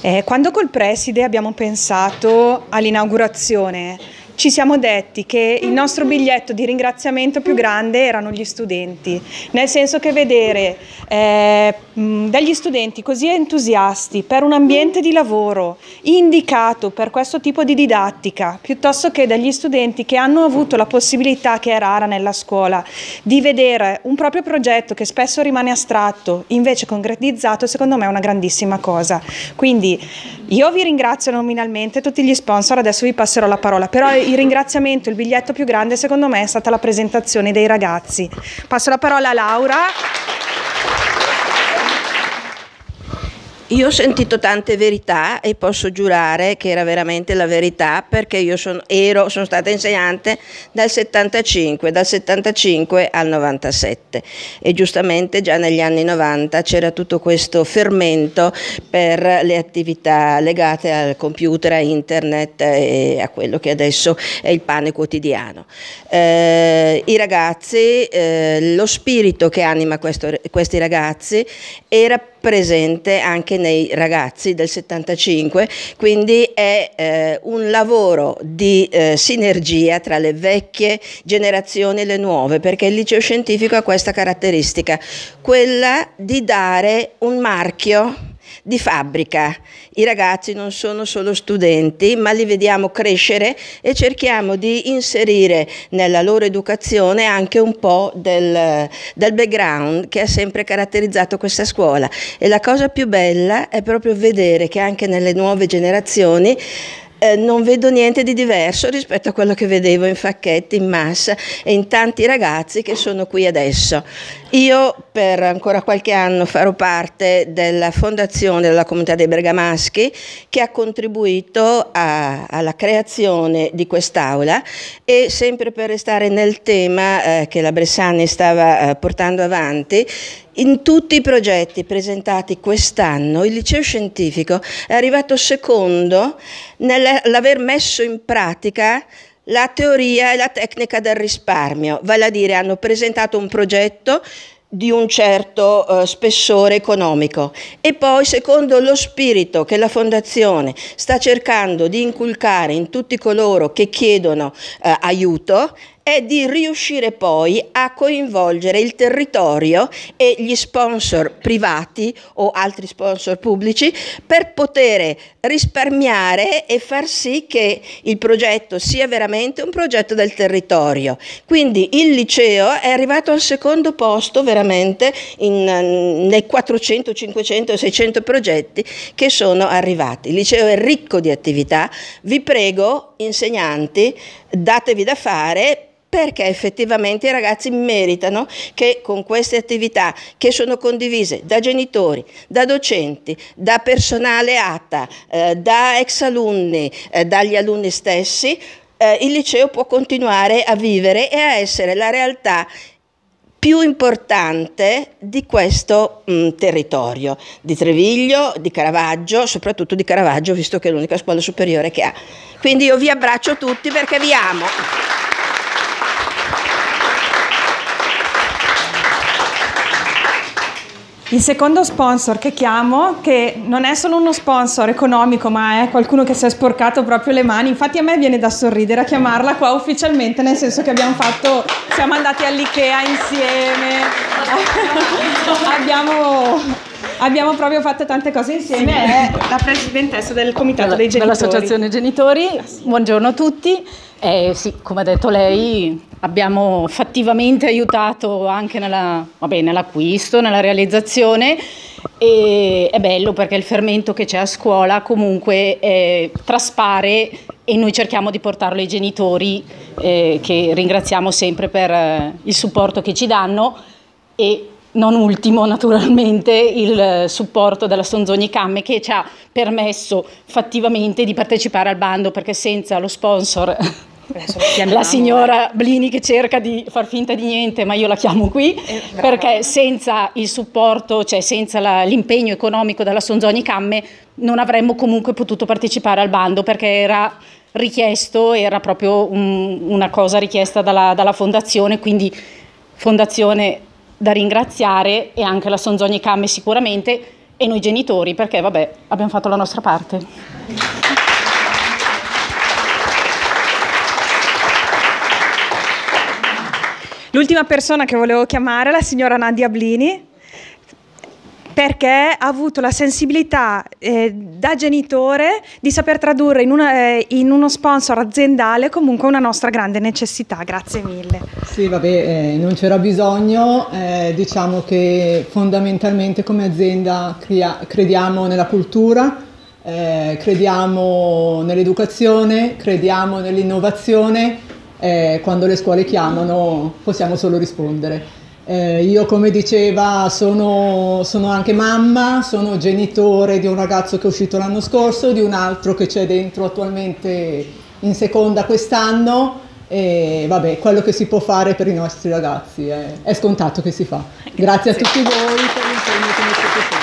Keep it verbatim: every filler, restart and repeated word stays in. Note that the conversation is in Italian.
Eh, quando col preside abbiamo pensato all'inaugurazione, ci siamo detti che il nostro biglietto di ringraziamento più grande erano gli studenti, nel senso che vedere eh, degli studenti così entusiasti per un ambiente di lavoro indicato per questo tipo di didattica, piuttosto che degli studenti che hanno avuto la possibilità, che è rara nella scuola, di vedere un proprio progetto che spesso rimane astratto, invece concretizzato, secondo me è una grandissima cosa. Quindi io vi ringrazio nominalmente tutti gli sponsor, adesso vi passerò la parola, però il ringraziamento, il biglietto più grande secondo me è stata la presentazione dei ragazzi. Passo la parola a Laura. Io ho sentito tante verità e posso giurare che era veramente la verità, perché io sono, ero, sono stata insegnante dal settantacinque, dal settantacinque al novantasette, e giustamente già negli anni novanta c'era tutto questo fermento per le attività legate al computer, a internet e a quello che adesso è il pane quotidiano. Eh, I ragazzi, eh, lo spirito che anima questo, questi ragazzi era presente anche nei ragazzi del settantacinque, quindi è eh, un lavoro di eh, sinergia tra le vecchie generazioni e le nuove, perché il liceo scientifico ha questa caratteristica, quella di dare un marchio di fabbrica. I ragazzi non sono solo studenti, ma li vediamo crescere e cerchiamo di inserire nella loro educazione anche un po' del, del background che ha sempre caratterizzato questa scuola. E la cosa più bella è proprio vedere che anche nelle nuove generazioni Eh, non vedo niente di diverso rispetto a quello che vedevo in Facchetti, in Massa e in tanti ragazzi che sono qui adesso. Io per ancora qualche anno farò parte della fondazione della comunità dei bergamaschi, che ha contribuito a, alla creazione di quest'aula, e sempre per restare nel tema eh, che la Bressani stava eh, portando avanti, in tutti i progetti presentati quest'anno il liceo scientifico è arrivato secondo nell'aver messo in pratica la teoria e la tecnica del risparmio, vale a dire hanno presentato un progetto di un certo uh, spessore economico, e poi secondo lo spirito che la Fondazione sta cercando di inculcare in tutti coloro che chiedono uh, aiuto, è di riuscire poi a coinvolgere il territorio e gli sponsor privati o altri sponsor pubblici per poter risparmiare e far sì che il progetto sia veramente un progetto del territorio. Quindi il liceo è arrivato al secondo posto veramente in, nei quattrocento, cinquecento, seicento progetti che sono arrivati. Il liceo è ricco di attività, vi prego insegnanti, datevi da fare, perché effettivamente i ragazzi meritano che con queste attività, che sono condivise da genitori, da docenti, da personale A T A, eh, da ex alunni, eh, dagli alunni stessi, eh, il liceo può continuare a vivere e a essere la realtà più importante di questo mh, territorio, di Treviglio, di Caravaggio, soprattutto di Caravaggio, visto che è l'unica scuola superiore che ha. Quindi io vi abbraccio tutti perché vi amo. Il secondo sponsor che chiamo, che non è solo uno sponsor economico, ma è qualcuno che si è sporcato proprio le mani. Infatti a me viene da sorridere a chiamarla qua ufficialmente, nel senso che abbiamo fatto, siamo andati all'Ikea insieme, abbiamo, abbiamo proprio fatto tante cose insieme. È la presidentessa del comitato dei genitori. Dell'associazione genitori. Buongiorno a tutti. Eh, sì, come ha detto lei, abbiamo fattivamente aiutato anche nella, vabbè, nell'acquisto, nella realizzazione, e è bello perché il fermento che c'è a scuola comunque eh, traspare, e noi cerchiamo di portarlo ai genitori, eh, che ringraziamo sempre per eh, il supporto che ci danno, e non ultimo naturalmente il supporto della Sonzogni Camme, che ci ha permesso fattivamente di partecipare al bando, perché senza lo sponsor, la signora Blini che cerca di far finta di niente, ma io la chiamo qui, eh, perché senza il supporto, cioè senza la, l'impegno economico della Sonzogni Camme, non avremmo comunque potuto partecipare al bando, perché era richiesto, era proprio un, una cosa richiesta dalla, dalla fondazione, quindi fondazione da ringraziare, e anche la Sonzogni Camme sicuramente, e noi genitori, perché vabbè, abbiamo fatto la nostra parte. L'ultima persona che volevo chiamare è la signora Nadia Blini, perché ha avuto la sensibilità eh, da genitore di saper tradurre in, una, eh, in uno sponsor aziendale comunque una nostra grande necessità. Grazie mille. Sì, vabbè, eh, non c'era bisogno, eh, diciamo che fondamentalmente come azienda crea- crediamo nella cultura, eh, crediamo nell'educazione, crediamo nell'innovazione. Eh, quando le scuole chiamano possiamo solo rispondere. Eh, io, come diceva, sono, sono anche mamma, sono genitore di un ragazzo che è uscito l'anno scorso, di un altro che c'è dentro attualmente in seconda quest'anno, e vabbè, quello che si può fare per i nostri ragazzi è, è scontato che si fa. Grazie, Grazie a tutti voi per l'impegno che mettete sempre.